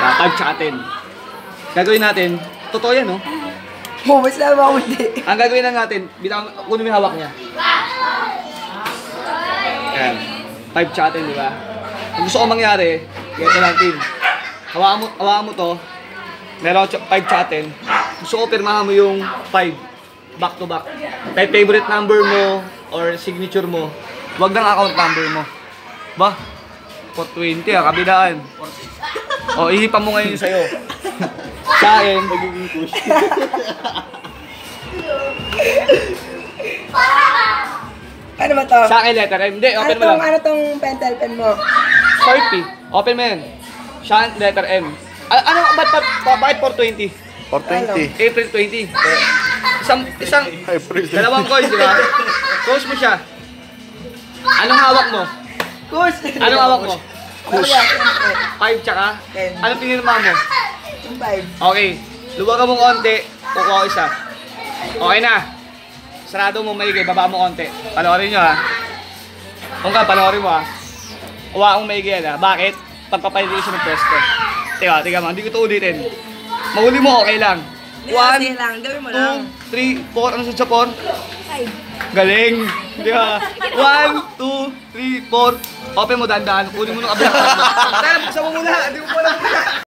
5 tsaka 10. Gagawin natin, totoo yan, no? Oh, mas lang ako hindi. Ang gagawin lang natin, kunin mo yung hawak niya. Ayan. 5 tsaka 10, di ba? Ang gusto ko mangyari, ganito lang, team. Hawakan mo to. Meron 5 tsaka 10. Gusto ko pirmahan mo yung 5. Back to back. Kahit favorite number mo or signature mo, wag ng account number mo. Ba? 420 kabilaan. O, ihipan mo ngayon sa'yo. Sa akin, magiging push. Ano ba to? Sa akin, letter M. Hindi, open mo lang. Ano tong pentel pen mo? Sharpie. Open mo yan. Siya, letter M. Bakit 420? 420. April 20. Dalawang coins, di ba? Close mo siya. Anong hawak mo? Kus! Anong hawak mo? Kus! 5 tsaka? 10. Anong pinirma mo? Yung 5. Okay. Luwagan mo konti, kukuha ko isa. Okay na. Sarado mo maigay, baba mo konti. Panoorin nyo ha. Kung ka, panoorin mo ha. Uwa akong maigay yan ha. Bakit? Pagpapalitin siya ng pwesto. Tiga mo, hindi ko ito ulitin. Mahuli mo, okay lang. 1, 2, 3, 4. Ano sa 4? 5. Galing. Di ba? 1, 2, 3, 4. Open mo, dandan. Kunin mo ng kabilang. Dahil, buksan mo muna. Hindi mo muna.